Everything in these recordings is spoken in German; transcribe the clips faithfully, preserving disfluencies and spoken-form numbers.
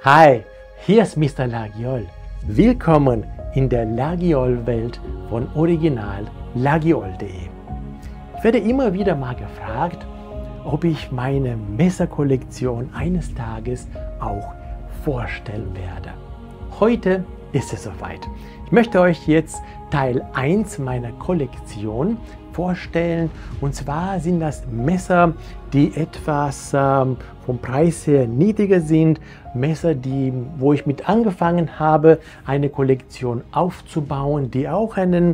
Hi, hier ist Mister Lagiol. Willkommen in der Lagiol-Welt von Original Lagiol punkt de. Ich werde immer wieder mal gefragt, ob ich meine Messerkollektion eines Tages auch vorstellen werde. Heute ist es soweit. Ich möchte euch jetzt Teil eins meiner Kollektion vorstellen. Und zwar sind das Messer, die etwas ähm, vom Preis her niedriger sind. Messer, die, wo ich mit angefangen habe, eine Kollektion aufzubauen, die auch einen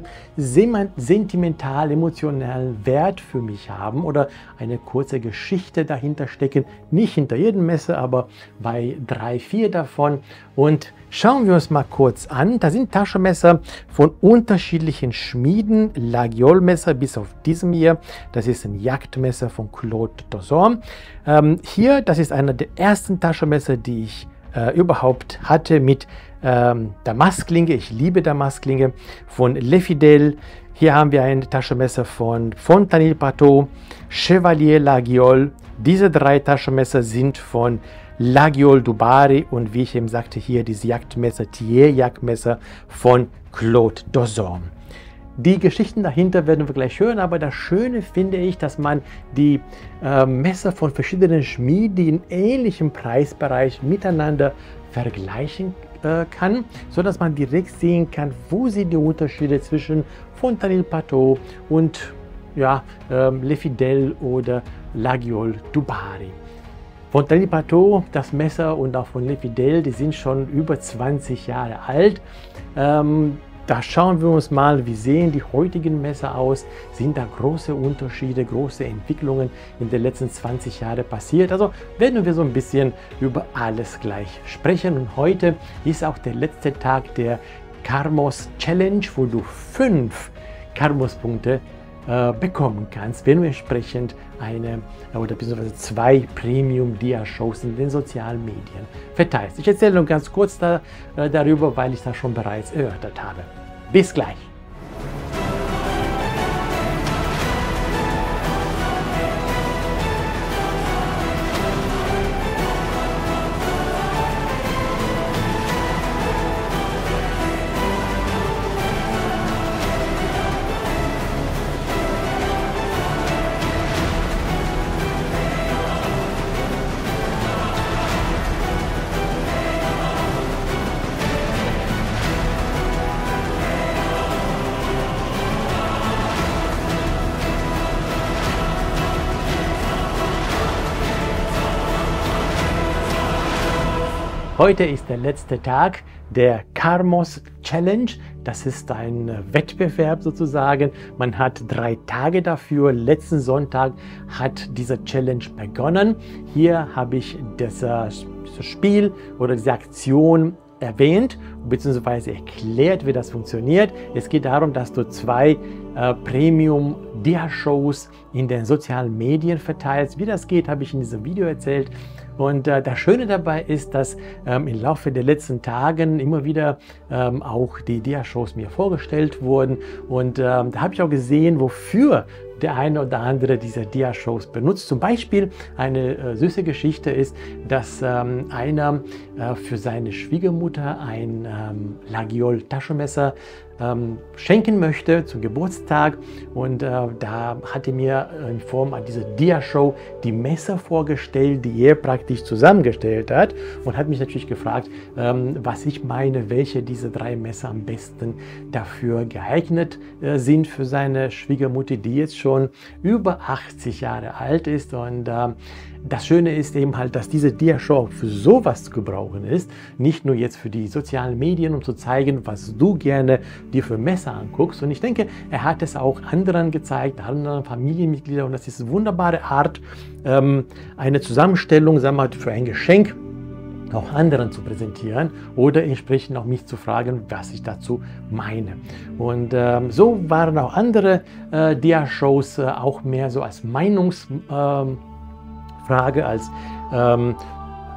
sentimental emotionalen Wert für mich haben oder eine kurze Geschichte dahinter stecken. Nicht hinter jedem Messer, aber bei drei, vier davon. Und schauen wir uns mal kurz an. Da sind Taschenmesser von unterschiedlichen Schmieden. Lagiol-Messer bis auf diesem hier. Das ist ein Jagdmesser von Claude Dosson. Ähm, hier, das ist einer der ersten Taschenmesser, die ich äh, überhaupt hatte mit ähm, Damastklinge. Ich liebe Damastklinge von Le Fidèle. Hier haben wir ein Taschenmesser von Fontanil-Pateau, Chevalier Lagiol. Diese drei Taschenmesser sind von Lagiol du Barry und wie ich eben sagte, hier dieses Jagdmesser, Thiers-Jagdmesser von Claude Dosson. Die Geschichten dahinter werden wir gleich hören, aber das Schöne finde ich, dass man die äh, Messer von verschiedenen Schmieden, die in ähnlichem Preisbereich miteinander vergleichen äh, kann, so dass man direkt sehen kann, wo sind die Unterschiede zwischen Fontanil-Pateau und ja, äh, Le Fidèle oder Lagiol du Barry. Fontanil-Pateau, das Messer und auch von Le Fidèle, die sind schon über zwanzig Jahre alt. Ähm, Da schauen wir uns mal, wie sehen die heutigen Messer aus, sind da große Unterschiede, große Entwicklungen in den letzten zwanzig Jahren passiert. Also werden wir so ein bisschen über alles gleich sprechen. Und heute ist auch der letzte Tag der Karmos Challenge, wo du fünf Karmos-Punkte äh, bekommen kannst, wenn du entsprechend eine oder beziehungsweise zwei Premium-Dia-Shows in den sozialen Medien verteilst. Ich erzähle noch ganz kurz da, äh, darüber, weil ich das schon bereits erörtert habe. Bis gleich! Heute ist der letzte Tag der Karmos Challenge. Das ist ein Wettbewerb sozusagen. Man hat drei Tage dafür. Letzten Sonntag hat diese Challenge begonnen. Hier habe ich das, das Spiel oder diese Aktion erwähnt bzw. erklärt, wie das funktioniert. Es geht darum, dass du zwei äh, Premium-Dia-Shows in den sozialen Medien verteilst. Wie das geht, habe ich in diesem Video erzählt. Und äh, das Schöne dabei ist, dass ähm, im Laufe der letzten Tagen immer wieder ähm, auch die Dia-Shows mir vorgestellt wurden. Und ähm, da habe ich auch gesehen, wofür der eine oder andere dieser Dia-Shows benutzt. Zum Beispiel eine äh, süße Geschichte ist, dass ähm, einer äh, für seine Schwiegermutter ein ähm, Lagiol Taschenmesser ähm, schenken möchte zum Geburtstag, und äh, da hat er mir in Form dieser Dia-Show die Messer vorgestellt, die er praktisch zusammengestellt hat, und hat mich natürlich gefragt, ähm, was ich meine, welche dieser drei Messer am besten dafür geeignet äh, sind für seine Schwiegermutter, die jetzt schon über achtzig Jahre alt ist. Und äh, das Schöne ist eben halt, dass diese Dia-Show für sowas zu gebrauchen ist, nicht nur jetzt für die sozialen Medien, um zu zeigen, was du gerne dir für Messer anguckst. Und ich denke, er hat es auch anderen gezeigt, anderen Familienmitgliedern, und das ist eine wunderbare Art, ähm, eine Zusammenstellung, sagen wir mal, für ein Geschenk auch anderen zu präsentieren oder entsprechend auch mich zu fragen, was ich dazu meine. Und ähm, so waren auch andere äh, Dia-Shows äh, auch mehr so als Meinungsfrage, ähm, als ähm,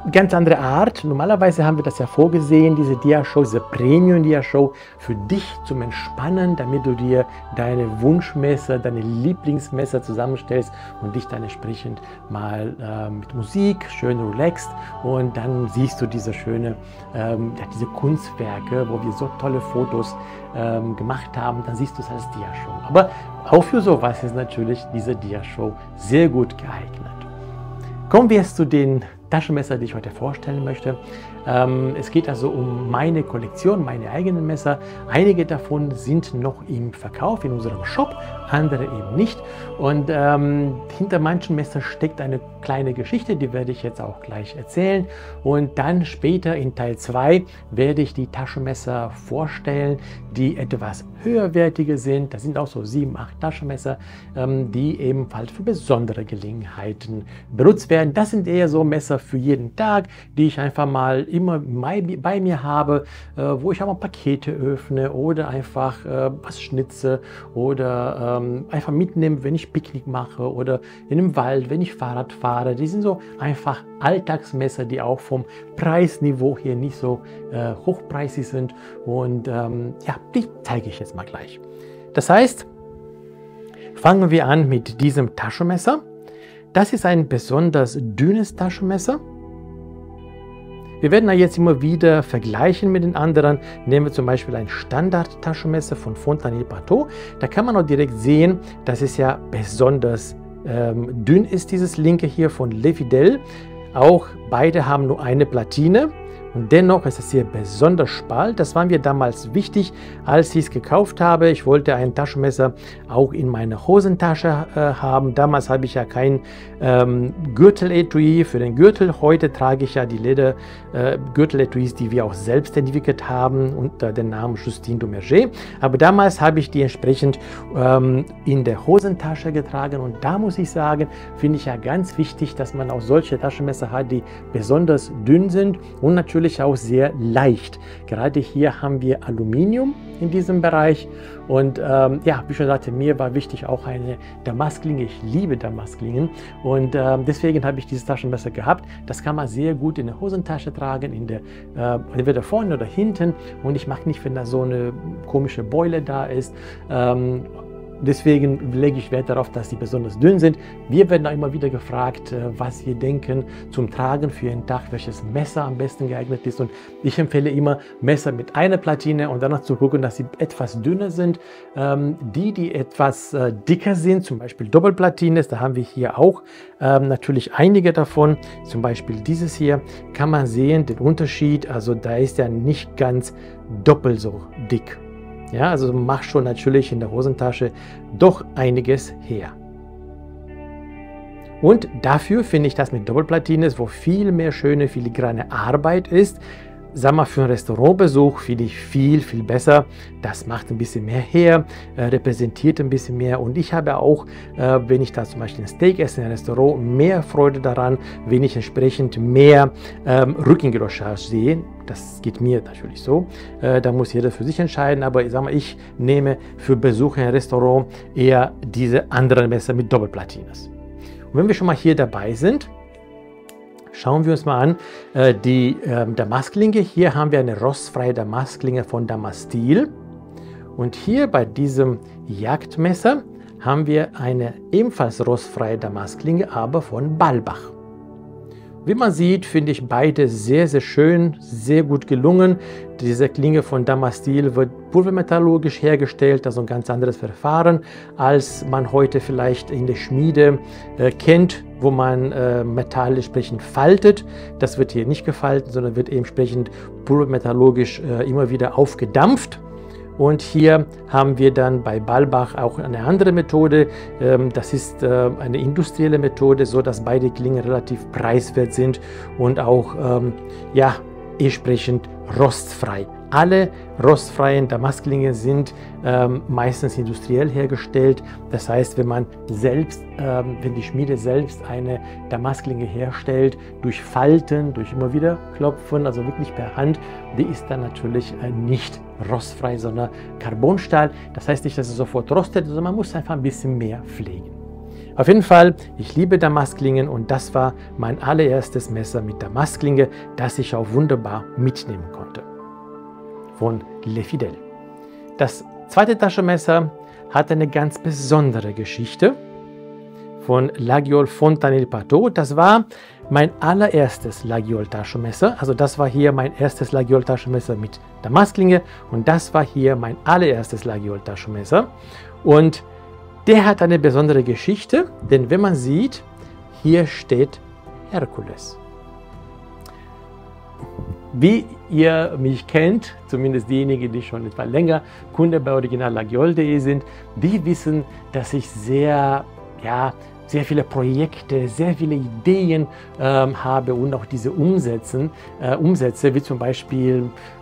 ganz andere Art. Normalerweise haben wir das ja vorgesehen, diese Dia-Show, diese Premium-Dia-Show für dich zum Entspannen, damit du dir deine Wunschmesser, deine Lieblingsmesser zusammenstellst und dich dann entsprechend mal äh, mit Musik schön relaxst und dann siehst du diese schöne, ähm, ja, diese Kunstwerke, wo wir so tolle Fotos ähm, gemacht haben, dann siehst du es als Dia-Show. Aber auch für sowas ist natürlich diese Dia-Show sehr gut geeignet. Kommen wir jetzt zu den Taschenmesser, die ich heute vorstellen möchte. Ähm, es geht also um meine Kollektion, meine eigenen Messer. Einige davon sind noch im Verkauf in unserem Shop, andere eben nicht. Und ähm, hinter manchen Messern steckt eine kleine Geschichte, die werde ich jetzt auch gleich erzählen. Und dann später in Teil zwei werde ich die Taschenmesser vorstellen, die etwas höherwertige sind. Das sind auch so sieben, acht Taschenmesser, ähm, die ebenfalls für besondere Gelegenheiten benutzt werden. Das sind eher so Messer für jeden Tag, die ich einfach mal immer bei mir habe, äh, wo ich auch mal Pakete öffne oder einfach äh, was schnitze oder ähm, einfach mitnehme, wenn ich Picknick mache oder in einem Wald, wenn ich Fahrrad fahre. Die sind so einfach Alltagsmesser, die auch vom Preisniveau hier nicht so äh, hochpreisig sind und ähm, ja, die zeige ich jetzt mal gleich. Das heißt, fangen wir an mit diesem Taschenmesser. Das ist ein besonders dünnes Taschenmesser. Wir werden jetzt immer wieder vergleichen mit den anderen. Nehmen wir zum Beispiel ein Standard-Taschenmesser von Fontanille-Pateau. Da kann man auch direkt sehen, dass es ja besonders ähm, dünn ist, dieses linke hier von Lefidel. Auch beide haben nur eine Platine. Und dennoch ist es hier besonders schmal. Das war mir damals wichtig, als ich es gekauft habe. Ich wollte ein Taschenmesser auch in meiner Hosentasche äh, haben. Damals habe ich ja kein ähm, Gürteletui für den Gürtel. Heute trage ich ja die Leder-Gürteletuis, äh, die wir auch selbst entwickelt haben unter dem Namen Justine Dumerger. Aber damals habe ich die entsprechend ähm, in der Hosentasche getragen. Und da muss ich sagen, finde ich ja ganz wichtig, dass man auch solche Taschenmesser hat, die besonders dünn sind und natürlich auch sehr leicht. Gerade hier haben wir Aluminium in diesem Bereich und ähm, ja, wie schon sagte, mir war wichtig auch eine Damastlinge. Ich liebe Damastlingen und ähm, deswegen habe ich dieses Taschenmesser gehabt. Das kann man sehr gut in der Hosentasche tragen, in der, äh, entweder vorne oder hinten, und ich mag nicht, wenn da so eine komische Beule da ist. Ähm, Deswegen lege ich Wert darauf, dass sie besonders dünn sind. Wir werden auch immer wieder gefragt, was wir denken zum Tragen für einen Tag, welches Messer am besten geeignet ist. Und ich empfehle immer Messer mit einer Platine und danach zu gucken, dass sie etwas dünner sind. Ähm, die, die etwas äh, dicker sind, zum Beispiel Doppelplatines, da haben wir hier auch ähm, natürlich einige davon. Zum Beispiel dieses hier, kann man sehen den Unterschied. Also da ist er nicht ganz doppelt so dick. Ja, also macht schon natürlich in der Hosentasche doch einiges her. Und dafür finde ich das mit Doppelplatines, wo viel mehr schöne filigrane Arbeit ist, sag mal, für einen Restaurantbesuch finde ich viel, viel besser. Das macht ein bisschen mehr her, äh, repräsentiert ein bisschen mehr. Und ich habe auch, äh, wenn ich da zum Beispiel ein Steak esse in einem Restaurant, mehr Freude daran, wenn ich entsprechend mehr ähm, Rückengeräuschage sehe. Das geht mir natürlich so. Äh, da muss jeder für sich entscheiden. Aber ich sag mal, ich nehme für Besuche in einem Restaurant eher diese anderen Messer mit Doppelplatines. Und wenn wir schon mal hier dabei sind, schauen wir uns mal an äh, die äh, Damastlinge. Hier haben wir eine rostfreie Damastlinge von Damastil. Und hier bei diesem Jagdmesser haben wir eine ebenfalls rostfreie Damastlinge, aber von Balbach. Wie man sieht, finde ich beide sehr, sehr schön, sehr gut gelungen. Diese Klinge von Damastil wird pulvermetallurgisch hergestellt, also ein ganz anderes Verfahren, als man heute vielleicht in der Schmiede äh, kennt, wo man äh, Metall entsprechend faltet. Das wird hier nicht gefaltet, sondern wird eben entsprechend pulvermetallurgisch äh, immer wieder aufgedampft. Und hier haben wir dann bei Balbach auch eine andere Methode. Das ist eine industrielle Methode, so dass beide Klingen relativ preiswert sind und auch ja, entsprechend rostfrei. Alle rostfreien Damastklingen sind ähm, meistens industriell hergestellt. Das heißt, wenn man selbst, ähm, wenn die Schmiede selbst eine Damastklinge herstellt, durch Falten, durch immer wieder Klopfen, also wirklich per Hand, die ist dann natürlich äh, nicht rostfrei, sondern Carbonstahl. Das heißt nicht, dass es sofort rostet, sondern man muss einfach ein bisschen mehr pflegen. Auf jeden Fall, ich liebe Damastklingen und das war mein allererstes Messer mit Damastklinge, das ich auch wunderbar mitnehmen konnte. Von Le Fidèle. Das zweite Taschenmesser hat eine ganz besondere Geschichte von Laguiole Fontanelle-Pateau. Das war mein allererstes Laguiole-Taschenmesser. Also das war hier mein erstes Laguiole-Taschenmesser mit Damastklinge und das war hier mein allererstes Laguiole-Taschenmesser. Und der hat eine besondere Geschichte, denn wenn man sieht, hier steht Herkules. Wie ihr mich kennt, zumindest diejenigen, die schon etwas länger Kunde bei original laguiole punkt de sind, die wissen, dass ich sehr, ja, sehr viele Projekte, sehr viele Ideen ähm, habe und auch diese umsetzen, äh, umsetze, wie zum Beispiel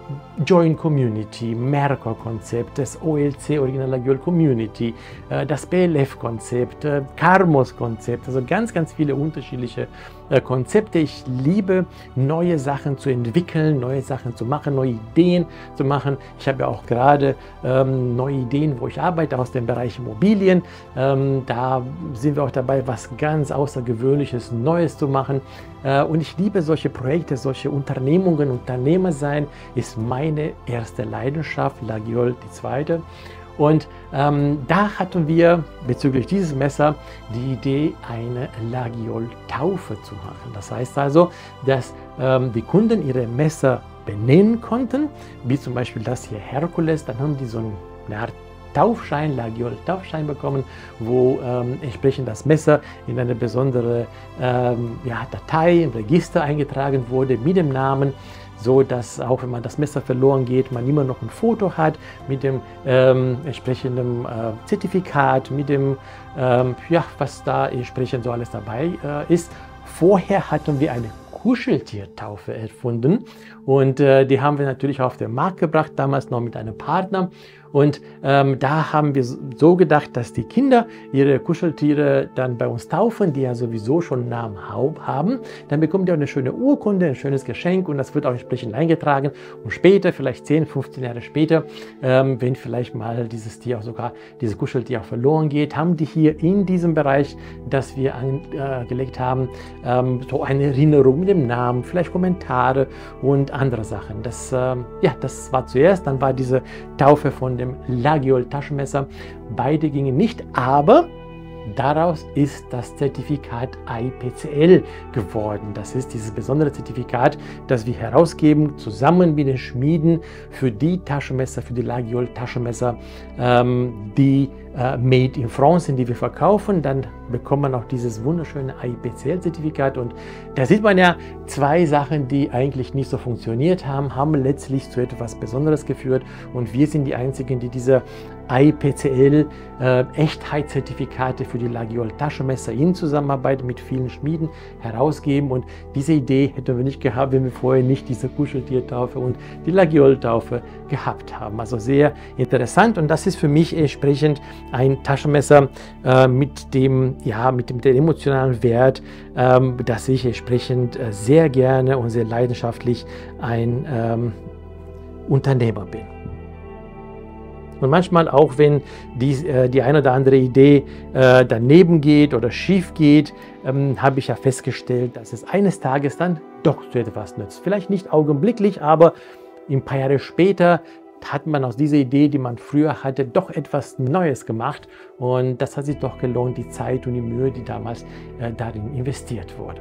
Join Community, Mercor-Konzept, das O L C, Original Laguiole Community, äh, das B L F-Konzept, äh, Carmos-Konzept, also ganz, ganz viele unterschiedliche äh, Konzepte. Ich liebe, neue Sachen zu entwickeln, neue Sachen zu machen, neue Ideen zu machen. Ich habe ja auch gerade ähm, neue Ideen, wo ich arbeite aus dem Bereich Immobilien. Ähm, da sind wir auch dabei, was ganz Außergewöhnliches, Neues zu machen. Äh, und ich liebe solche Projekte, solche Unternehmungen. Unternehmer sein ist meine erste Leidenschaft, Laguiole die zweite. Und ähm, da hatten wir bezüglich dieses Messer die Idee, eine Laguiole-Taufe zu machen. Das heißt also, dass ähm, die Kunden ihre Messer benennen konnten, wie zum Beispiel das hier Herkules. Dann haben die so eine Art Taufschein, Laguiole-Taufschein bekommen, wo ähm, entsprechend das Messer in eine besondere ähm, ja, Datei, im Register eingetragen wurde mit dem Namen, so dass auch wenn man das Messer verloren geht, man immer noch ein Foto hat mit dem ähm, entsprechenden äh, Zertifikat, mit dem, ähm, ja, was da entsprechend so alles dabei äh, ist. Vorher hatten wir eine Kuscheltiertaufe erfunden und äh, die haben wir natürlich auf den Markt gebracht, damals noch mit einem Partner. Und ähm, da haben wir so gedacht, dass die Kinder ihre Kuscheltiere dann bei uns taufen, die ja sowieso schon einen Namen haben. Dann bekommen die auch eine schöne Urkunde, ein schönes Geschenk und das wird auch entsprechend eingetragen. Und später, vielleicht zehn, fünfzehn Jahre später, ähm, wenn vielleicht mal dieses Tier auch sogar, dieses Kuscheltier auch verloren geht, haben die hier in diesem Bereich, das wir angelegt haben, ähm, so eine Erinnerung mit dem Namen, vielleicht Kommentare und andere Sachen. Das, ähm, ja, das war zuerst, dann war diese Taufe von dem Laguiole Taschenmesser. Beide gingen nicht, aber daraus ist das Zertifikat I P C L geworden. Das ist dieses besondere Zertifikat, das wir herausgeben, zusammen mit den Schmieden für die Taschenmesser, für die Laguiole Taschenmesser, ähm, die äh, made in France sind, die wir verkaufen. Dann bekommt man auch dieses wunderschöne I P C L-Zertifikat. Und da sieht man ja, zwei Sachen, die eigentlich nicht so funktioniert haben, haben letztlich zu etwas Besonderes geführt. Und wir sind die Einzigen, die diese I P C L äh, Echtheitszertifikate für die Laguiole Taschenmesser in Zusammenarbeit mit vielen Schmieden herausgeben. Und diese Idee hätten wir nicht gehabt, wenn wir vorher nicht diese Kuscheltiertaufe und die Laguiole-Taufe gehabt haben. Also sehr interessant und das ist für mich entsprechend ein Taschenmesser äh, mit dem, ja, mit dem, dem emotionalen Wert, ähm, dass ich entsprechend äh, sehr gerne und sehr leidenschaftlich ein ähm, Unternehmer bin. Und manchmal auch, wenn die, äh, die eine oder andere Idee äh, daneben geht oder schief geht, ähm, habe ich ja festgestellt, dass es eines Tages dann doch zu etwas nützt. Vielleicht nicht augenblicklich, aber ein paar Jahre später hat man aus dieser Idee, die man früher hatte, doch etwas Neues gemacht. Und das hat sich doch gelohnt, die Zeit und die Mühe, die damals äh, darin investiert wurde.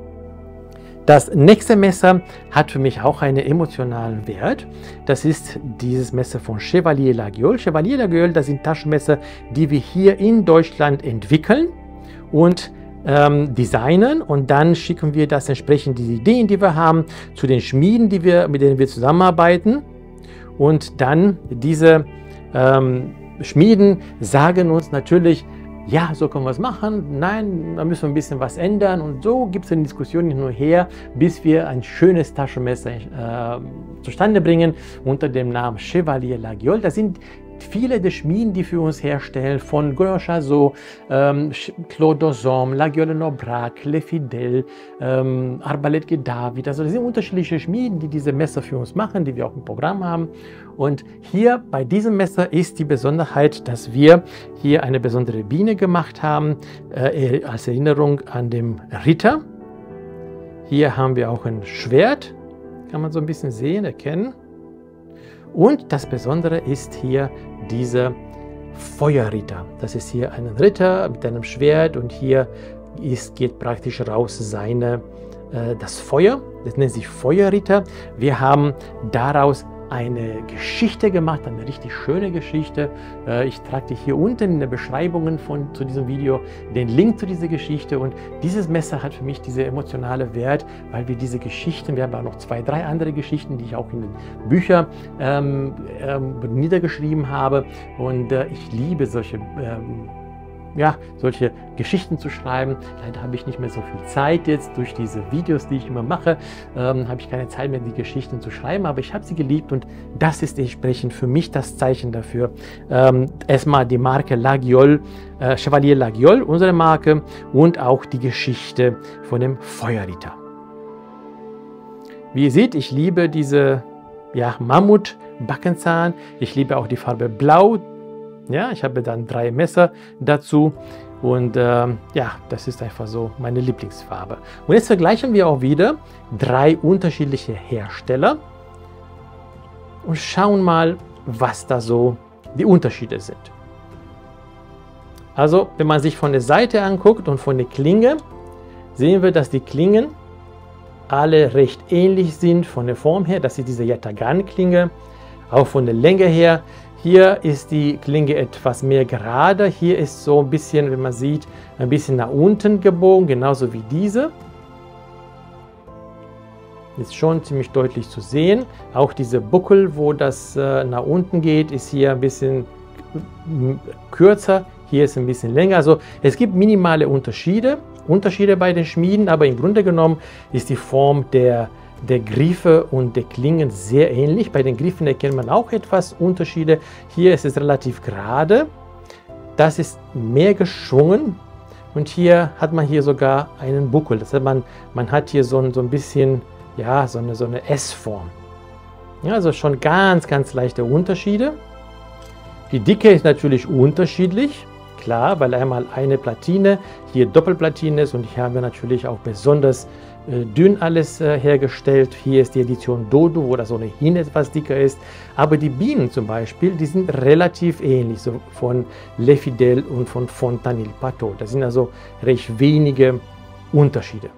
Das nächste Messer hat für mich auch einen emotionalen Wert. Das ist dieses Messer von Chevalier Laguiole. Chevalier Laguiole, das sind Taschenmesser, die wir hier in Deutschland entwickeln und ähm, designen. Und dann schicken wir das entsprechend, die Ideen, die wir haben, zu den Schmieden, die wir, mit denen wir zusammenarbeiten. Und dann diese ähm, Schmieden sagen uns natürlich, ja, so können wir es machen, nein, da müssen wir ein bisschen was ändern. Und so gibt es eine Diskussion hin und her, bis wir ein schönes Taschenmesser äh, zustande bringen unter dem Namen Chevalier Laguiole. Das sind viele der Schmieden, die für uns herstellen, von Goyard Chazot, ähm, Claude Dossom, Laguiole Nobrac, Le Fidèle, ähm, Arbalète Gueddavid, also das sind unterschiedliche Schmieden, die diese Messer für uns machen, die wir auch im Programm haben. Und hier bei diesem Messer ist die Besonderheit, dass wir hier eine besondere Biene gemacht haben, äh, als Erinnerung an den Ritter. Hier haben wir auch ein Schwert, kann man so ein bisschen sehen, erkennen. Und das Besondere ist hier dieser Feuerritter. Das ist hier ein Ritter mit einem Schwert und hier ist, geht praktisch raus seine, äh, das Feuer. Das nennt sich Feuerritter. Wir haben daraus eine Geschichte gemacht, eine richtig schöne Geschichte. Ich trage dir hier unten in den Beschreibungen von, zu diesem Video den Link zu dieser Geschichte, und dieses Messer hat für mich diese emotionale Wert, weil wir diese Geschichten, wir haben auch noch zwei, drei andere Geschichten, die ich auch in den Büchern ähm, ähm, niedergeschrieben habe, und äh, ich liebe solche ähm, ja, solche Geschichten zu schreiben. Leider habe ich nicht mehr so viel Zeit jetzt durch diese Videos, die ich immer mache, ähm, habe ich keine Zeit mehr, die Geschichten zu schreiben, aber ich habe sie geliebt, und das ist entsprechend für mich das Zeichen dafür. Ähm, erstmal die Marke Laguiole, äh, Chevalier Laguiole, unsere Marke, und auch die Geschichte von dem Feuerritter. Wie ihr seht, ich liebe diese ja, Mammut-Backenzahn, ich liebe auch die Farbe Blau. Ja, ich habe dann drei Messer dazu, und ähm, ja, das ist einfach so meine Lieblingsfarbe. Und jetzt vergleichen wir auch wieder drei unterschiedliche Hersteller und schauen mal, was da so die Unterschiede sind. Also, wenn man sich von der Seite anguckt und von der Klinge, sehen wir, dass die Klingen alle recht ähnlich sind von der Form her. Das ist diese Yatagan-Klinge, auch von der Länge her. Hier ist die Klinge etwas mehr gerade. Hier ist so ein bisschen, wenn man sieht, ein bisschen nach unten gebogen, genauso wie diese. Ist schon ziemlich deutlich zu sehen. Auch diese Buckel, wo das äh, nach unten geht, ist hier ein bisschen kürzer. Hier ist ein bisschen länger. Also es gibt minimale Unterschiede, Unterschiede bei den Schmieden, aber im Grunde genommen ist die Form der der Griffe und der Klingen sehr ähnlich. Bei den Griffen erkennt man auch etwas Unterschiede. Hier ist es relativ gerade. Das ist mehr geschwungen. Und hier hat man hier sogar einen Buckel. Das heißt, man, man hat hier so ein, so ein bisschen, ja, so eine, so eine S-Form. Ja, also schon ganz, ganz leichte Unterschiede. Die Dicke ist natürlich unterschiedlich. Klar, weil einmal eine Platine, hier Doppelplatine ist, und hier haben wir natürlich auch besonders äh, dünn alles äh, hergestellt. Hier ist die Edition Dodo, wo das ohnehin etwas dicker ist. Aber die Bienen zum Beispiel, die sind relativ ähnlich, so von Le Fidèle und von Fontanil-Pateau. Das sind also recht wenige Unterschiede.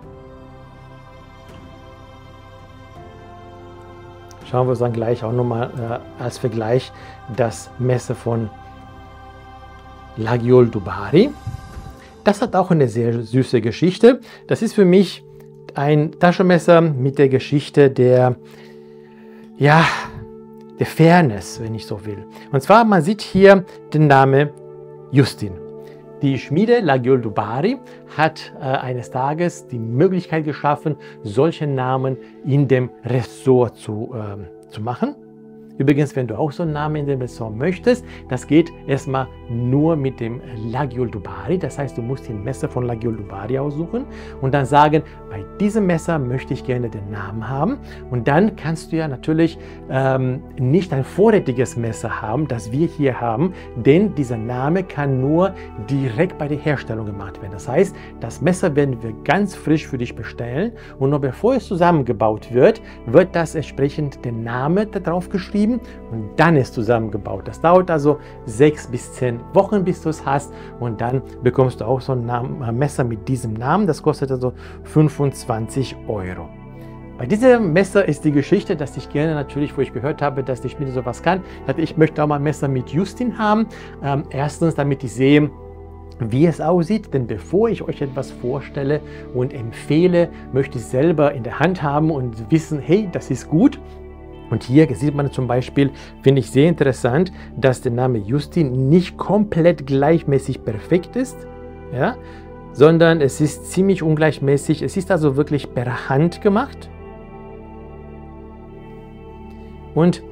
Schauen wir uns dann gleich auch nochmal äh, als Vergleich das Messer von Laguiole du Bari. Das hat auch eine sehr süße Geschichte. Das ist für mich ein Taschenmesser mit der Geschichte der, ja, der Fairness, wenn ich so will. Und zwar, man sieht hier den Namen Justin. Die Schmiede Laguiole du Bari hat äh, eines Tages die Möglichkeit geschaffen, solche Namen in dem Ressort zu, äh, zu machen. Übrigens, wenn du auch so einen Namen in dem Ressort möchtest, das geht erstmal nur mit dem Laguiole du Bari. Das heißt, du musst den Messer von Laguiole du Bari aussuchen und dann sagen, bei diesem Messer möchte ich gerne den Namen haben. Und dann kannst du ja natürlich ähm, nicht ein vorrätiges Messer haben, das wir hier haben, denn dieser Name kann nur direkt bei der Herstellung gemacht werden. Das heißt, das Messer werden wir ganz frisch für dich bestellen, und noch bevor es zusammengebaut wird, wird das entsprechend der Name da drauf geschrieben. Und dann ist zusammengebaut. Das dauert also sechs bis zehn Wochen, bis du es hast, und dann bekommst du auch so ein Messer mit diesem Namen. Das kostet also fünfundzwanzig Euro. Bei diesem Messer ist die Geschichte, dass ich gerne natürlich, wo ich gehört habe, dass die Schmiede sowas kann, dachte ich, möchte auch mal ein Messer mit Justin haben. Ähm, erstens, damit ich sehe, wie es aussieht, denn bevor ich euch etwas vorstelle und empfehle, möchte ich selber in der Hand haben und wissen, hey, das ist gut. Und hier sieht man zum Beispiel, finde ich sehr interessant, dass der Name Justin nicht komplett gleichmäßig perfekt ist, ja, sondern es ist ziemlich ungleichmäßig. Es ist also wirklich per Hand gemacht. Und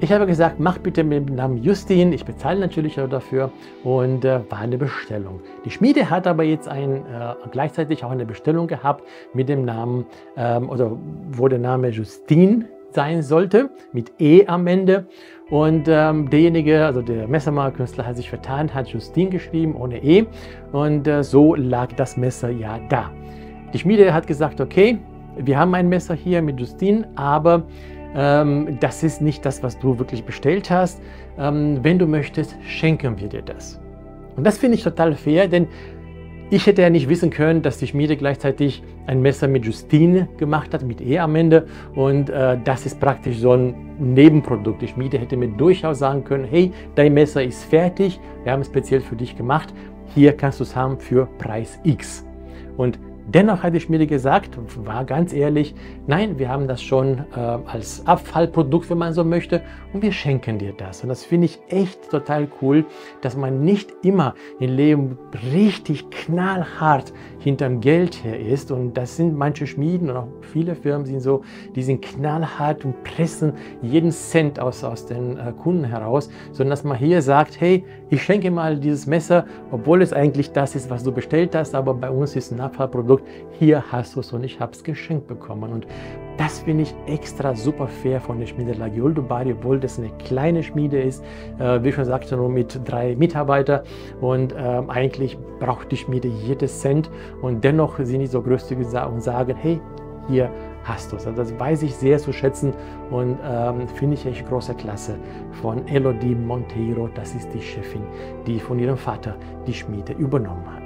Ich habe gesagt, mach bitte mit dem Namen Justin, ich bezahle natürlich auch dafür, und äh, war eine Bestellung. Die Schmiede hat aber jetzt ein, äh, gleichzeitig auch eine Bestellung gehabt mit dem Namen, ähm, oder wo der Name Justin sein sollte, mit E am Ende. Und ähm, derjenige, also der Messermalkünstler, hat sich vertan, hat Justin geschrieben ohne E, und äh, so lag das Messer ja da. Die Schmiede hat gesagt, okay, wir haben ein Messer hier mit Justin, aber ähm, das ist nicht das, was du wirklich bestellt hast. Ähm, wenn du möchtest, schenken wir dir das. Und das finde ich total fair, denn ich hätte ja nicht wissen können, dass die Schmiede gleichzeitig ein Messer mit Justin gemacht hat, mit E am Ende. Und äh, das ist praktisch so ein Nebenprodukt. Die Schmiede hätte mir durchaus sagen können, hey, dein Messer ist fertig, wir haben es speziell für dich gemacht, hier kannst du es haben für Preis X. Und dennoch hat die Schmiede gesagt, war ganz ehrlich, nein, wir haben das schon äh, als Abfallprodukt, wenn man so möchte, und wir schenken dir das. Und das finde ich echt total cool, dass man nicht immer im Leben richtig knallhart hinterm Geld her ist. Und das sind manche Schmieden und auch viele Firmen sind so, die sind knallhart und pressen jeden Cent aus, aus den äh, Kunden heraus, sondern dass man hier sagt, hey, ich schenke mal dieses Messer, obwohl es eigentlich das ist, was du bestellt hast, aber bei uns ist ein Abfallprodukt. Hier hast du es und ich habe es geschenkt bekommen. Und das finde ich extra super fair von der Schmiede Lagioldo Bari, obwohl das eine kleine Schmiede ist, äh, wie ich schon sagte, nur mit drei Mitarbeitern, und äh, eigentlich braucht die Schmiede jedes Cent, und dennoch sind die so großzügig und sagen, hey, hier hast du es. Also das weiß ich sehr zu schätzen, und ähm, finde ich echt große Klasse von Elodie Monteiro. Das ist die Chefin, die von ihrem Vater die Schmiede übernommen hat.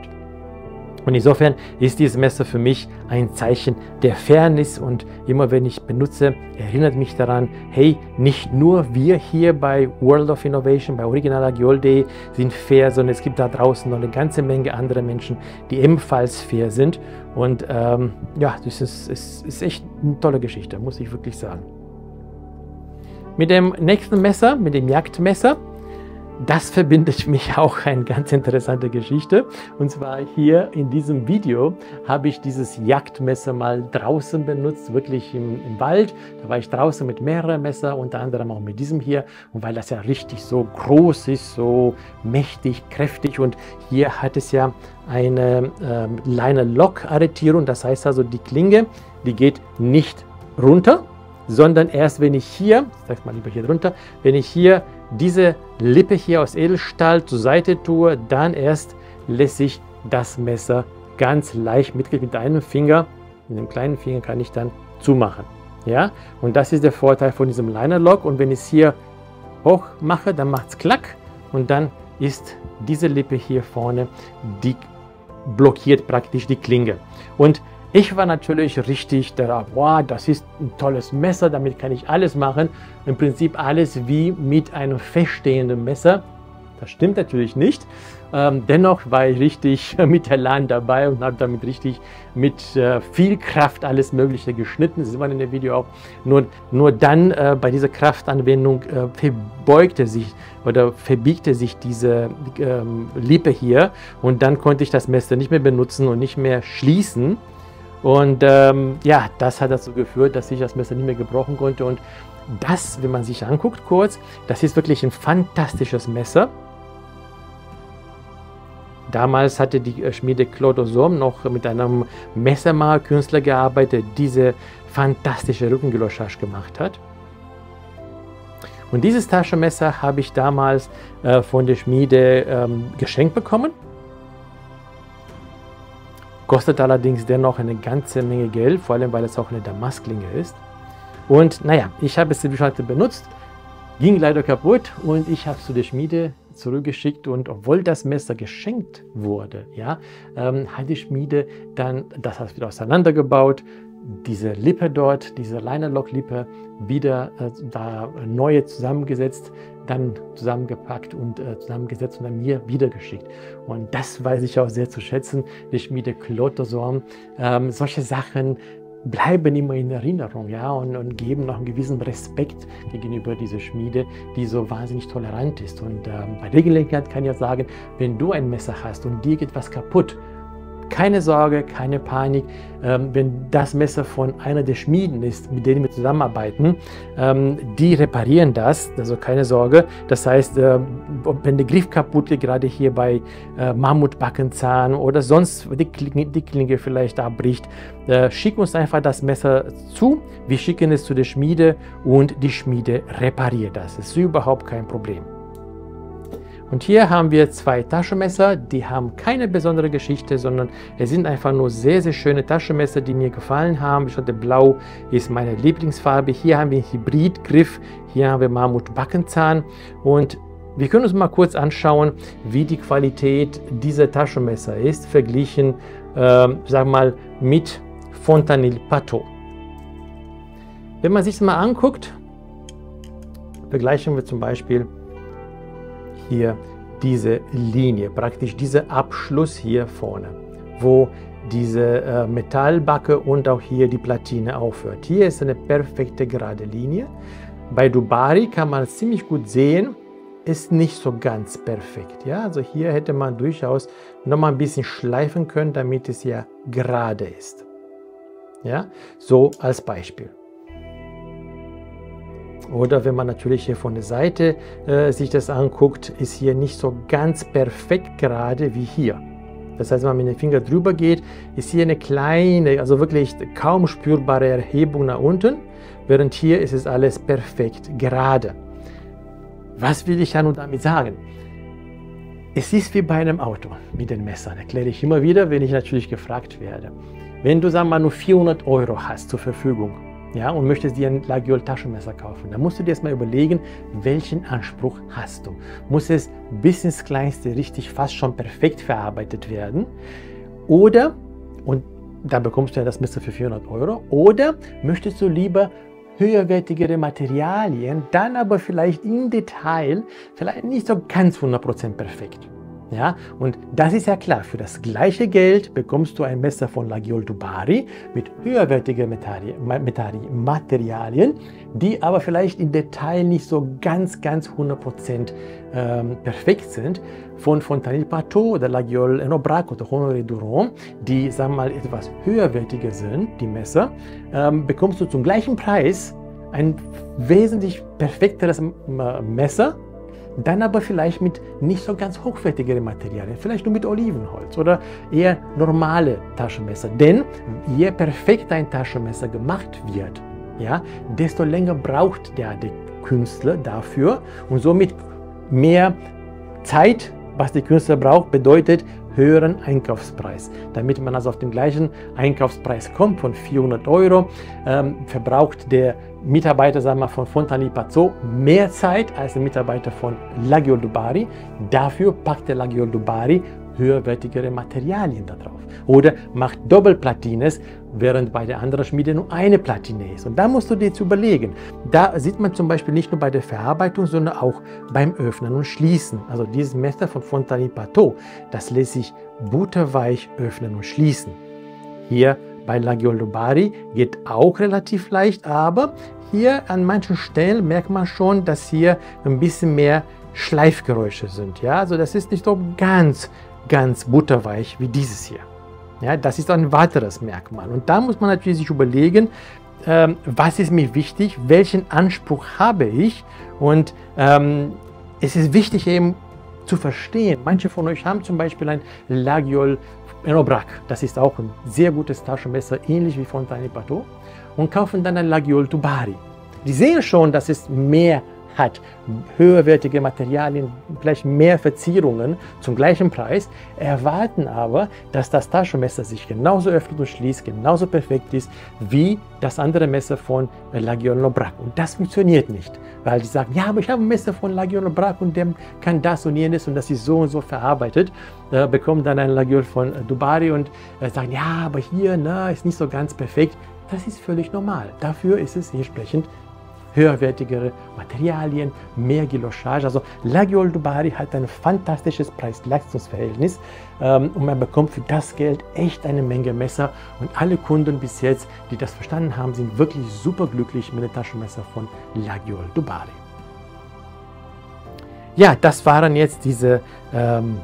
Und insofern ist dieses Messer für mich ein Zeichen der Fairness, und immer wenn ich benutze, erinnert mich daran, hey, nicht nur wir hier bei World of Innovation, bei Original Lagiolde sind fair, sondern es gibt da draußen noch eine ganze Menge andere Menschen, die ebenfalls fair sind. Und ähm, ja, das ist, ist, ist echt eine tolle Geschichte, muss ich wirklich sagen. Mit dem nächsten Messer, mit dem Jagdmesser, das verbindet mich auch eine ganz interessante Geschichte. Und zwar hier in diesem Video habe ich dieses Jagdmesser mal draußen benutzt, wirklich im, im Wald. Da war ich draußen mit mehreren Messern, unter anderem auch mit diesem hier. Und weil das ja richtig so groß ist, so mächtig, kräftig, und hier hat es ja eine ähm, Line-Lock-Arretierung. Das heißt also, die Klinge, die geht nicht runter, sondern erst wenn ich hier, ich zeige mal lieber hier drunter, wenn ich hier diese Lippe hier aus Edelstahl zur Seite tue, dann erst lässt sich das Messer ganz leicht mit, mit einem Finger, mit einem kleinen Finger kann ich dann zumachen. Ja? Und das ist der Vorteil von diesem Liner Lock. Und wenn ich es hier hoch mache, dann macht es klack, und dann ist diese Lippe hier vorne, die blockiert praktisch die Klinge. Und ich war natürlich richtig da, wow, das ist ein tolles Messer, damit kann ich alles machen. Im Prinzip alles wie mit einem feststehenden Messer. Das stimmt natürlich nicht. Ähm, dennoch war ich richtig mit Elan dabei und habe damit richtig mit äh, viel Kraft alles Mögliche geschnitten. Das sieht man in dem Video auch. Nur, nur dann äh, bei dieser Kraftanwendung äh, verbeugte sich oder verbiegte sich diese ähm, Lippe hier, und dann konnte ich das Messer nicht mehr benutzen und nicht mehr schließen. Und ähm, ja, das hat dazu geführt, dass ich das Messer nicht mehr gebrauchen konnte. Und das, wenn man sich anguckt kurz, das ist wirklich ein fantastisches Messer. Damals hatte die Schmiede Claude Ossom noch mit einem Messermalkünstler gearbeitet, der diese fantastische Rückengelochage gemacht hat. Und dieses Taschenmesser habe ich damals äh, von der Schmiede ähm, geschenkt bekommen. Kostet allerdings dennoch eine ganze Menge Geld, vor allem weil es auch eine Damastklinge ist. Und naja, ich habe es die Schalte benutzt, ging leider kaputt, und ich habe es zu der Schmiede zurückgeschickt, und obwohl das Messer geschenkt wurde, ja, ähm, hat die Schmiede dann das wieder auseinandergebaut, diese Lippe dort, diese Liner-Lock-Lippe wieder äh, da neue zusammengesetzt, dann zusammengepackt und äh, zusammengesetzt und dann mir wiedergeschickt. Und das weiß ich auch sehr zu schätzen, die Schmiede Claude Ossom. Ähm, solche Sachen bleiben immer in Erinnerung, ja, und, und geben noch einen gewissen Respekt gegenüber dieser Schmiede, die so wahnsinnig tolerant ist. Und ähm, bei der Gelegenheit kann ich ja sagen, wenn du ein Messer hast und dir geht was kaputt, keine Sorge, keine Panik, ähm, wenn das Messer von einer der Schmieden ist, mit denen wir zusammenarbeiten, ähm, die reparieren das, also keine Sorge. Das heißt, äh, wenn der Griff kaputt ist, gerade hier bei äh, Mammutbackenzahn oder sonst die Klinge, die Klinge vielleicht abbricht, äh, schick uns einfach das Messer zu, wir schicken es zu der Schmiede und die Schmiede repariert das. Das ist überhaupt kein Problem. Und hier haben wir zwei Taschenmesser, die haben keine besondere Geschichte, sondern es sind einfach nur sehr, sehr schöne Taschenmesser, die mir gefallen haben. Ich hatte Blau, ist meine Lieblingsfarbe. Hier haben wir einen Hybridgriff, hier haben wir Mammutbackenzahn und wir können uns mal kurz anschauen, wie die Qualität dieser Taschenmesser ist, verglichen, äh, sagen wir mal, mit Fontanil Pateau. Wenn man sich das mal anguckt, vergleichen wir zum Beispiel hier diese Linie, praktisch dieser Abschluss hier vorne, wo diese äh, Metallbacke und auch hier die Platine aufhört. Hier ist eine perfekte gerade Linie. Bei Dubari kann man es ziemlich gut sehen, ist nicht so ganz perfekt. Ja? Also hier hätte man durchaus noch mal ein bisschen schleifen können, damit es ja gerade ist. Ja? So als Beispiel. Oder wenn man natürlich hier von der Seite äh, sich das anguckt, ist hier nicht so ganz perfekt gerade wie hier. Das heißt, wenn man mit dem Finger drüber geht, ist hier eine kleine, also wirklich kaum spürbare Erhebung nach unten, während hier ist es alles perfekt gerade. Was will ich ja nun damit sagen? Es ist wie bei einem Auto mit den Messern, erkläre ich immer wieder, wenn ich natürlich gefragt werde. Wenn du, sagen wir mal, nur vierhundert Euro hast zur Verfügung, ja, und möchtest dir ein Laguiole Taschenmesser kaufen, dann musst du dir erstmal überlegen, welchen Anspruch hast du. Muss es bis ins Kleinste richtig fast schon perfekt verarbeitet werden? Oder, und da bekommst du ja das Messer für vierhundert Euro, oder möchtest du lieber höherwertigere Materialien, dann aber vielleicht im Detail, vielleicht nicht so ganz hundert Prozent perfekt. Ja, und das ist ja klar, für das gleiche Geld bekommst du ein Messer von Laguiole Dubari mit höherwertigen Materialien, die aber vielleicht im Detail nicht so ganz, ganz hundert Prozent ähm, perfekt sind. Von Fontanil Pateau oder Laguiole Enobrac oder Honoré Duron, die, sagen wir mal, etwas höherwertiger sind, die Messer, ähm, bekommst du zum gleichen Preis ein wesentlich perfekteres Messer, dann aber vielleicht mit nicht so ganz hochwertigeren Materialien, vielleicht nur mit Olivenholz oder eher normale Taschenmesser. Denn je perfekter ein Taschenmesser gemacht wird, ja, desto länger braucht der, der Künstler dafür und somit mehr Zeit, was der Künstler braucht, bedeutet höheren Einkaufspreis. Damit man also auf den gleichen Einkaufspreis kommt von vierhundert Euro, ähm, verbraucht der Mitarbeiter, sagen wir, von Fontanil Pateau mehr Zeit als der Mitarbeiter von Laguiole Dubari. Dafür packt der Laguiole Dubari höherwertigere Materialien da drauf. Oder macht Doppelplatines, während bei der anderen Schmiede nur eine Platine ist. Und da musst du dir jetzt überlegen. Da sieht man zum Beispiel nicht nur bei der Verarbeitung, sondern auch beim Öffnen und Schließen. Also dieses Messer von Fontanil Pateau, das lässt sich butterweich öffnen und schließen. Hier bei Laguiole Dubari geht auch relativ leicht, aber hier an manchen Stellen merkt man schon, dass hier ein bisschen mehr Schleifgeräusche sind. Ja, also das ist nicht so ganz, ganz butterweich wie dieses hier. Ja, das ist ein weiteres Merkmal. Und da muss man natürlich sich überlegen, ähm, was ist mir wichtig, welchen Anspruch habe ich. Und ähm, es ist wichtig eben zu verstehen. Manche von euch haben zum Beispiel ein Laguiole Enobrac, das ist auch ein sehr gutes Taschenmesser, ähnlich wie Fontanil Pateau, und kaufen dann ein Laguiole Dubari. Die sehen schon, dass es mehr hat, höherwertige Materialien, vielleicht mehr Verzierungen zum gleichen Preis, erwarten aber, dass das Taschenmesser sich genauso öffnet und schließt, genauso perfekt ist wie das andere Messer von Laguiole Enobrac. Und das funktioniert nicht, weil die sagen, ja, aber ich habe ein Messer von Laguiole Enobrac und der kann das und jenes und das ist so und so verarbeitet, äh, bekommen dann ein Laguiole von Dubari und äh, sagen, ja, aber hier, na, ist nicht so ganz perfekt. Das ist völlig normal. Dafür ist es entsprechend höherwertigere Materialien, mehr Guillochage. Also Laguiole Dubari hat ein fantastisches Preis-Leistungs-Verhältnis ähm, und man bekommt für das Geld echt eine Menge Messer. Und alle Kunden bis jetzt, die das verstanden haben, sind wirklich super glücklich mit dem Taschenmesser von Laguiole Dubari. Ja, das waren jetzt diese ähm,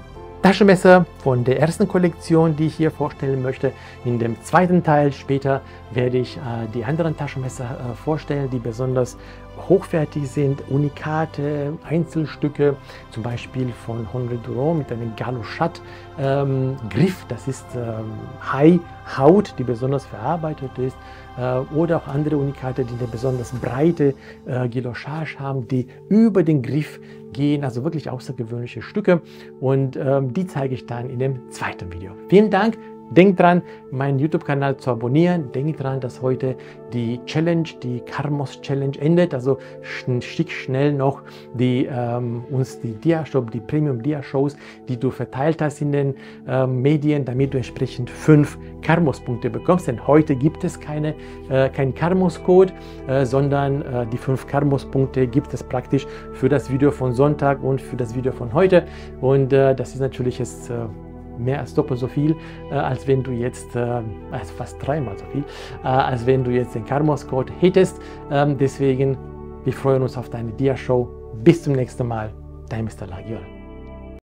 Taschenmesser von der ersten Kollektion, die ich hier vorstellen möchte. In dem zweiten Teil später werde ich äh, die anderen Taschenmesser äh, vorstellen, die besonders hochwertig sind, Unikate, Einzelstücke, zum Beispiel von Henri Duron mit einem Galo-Chat ähm, Griff, das ist ähm, Hai-Haut, die besonders verarbeitet ist, äh, oder auch andere Unikate, die eine besonders breite äh, Guillochage haben, die über den Griff gehen, also wirklich außergewöhnliche Stücke, und ähm, die zeige ich dann in dem zweiten Video. Vielen Dank. Denkt dran, meinen YouTube-Kanal zu abonnieren. Denkt dran, dass heute die Challenge, die Karmos Challenge endet. Also schick schnell noch die, ähm, uns die Dia-Show, die Premium-Dia-Shows, die du verteilt hast in den ähm, Medien, damit du entsprechend fünf Karmos-Punkte bekommst. Denn heute gibt es keine, äh, keinen Karmos-Code, äh, sondern äh, die fünf Karmos-Punkte gibt es praktisch für das Video von Sonntag und für das Video von heute. Und äh, das ist natürlich jetzt äh, mehr als doppelt so viel, äh, als wenn du jetzt, äh, also fast dreimal so viel, äh, als wenn du jetzt den Karmos-Code hättest. Ähm, deswegen, wir freuen uns auf deine Dia-Show. Bis zum nächsten Mal, dein Mister Lagiol.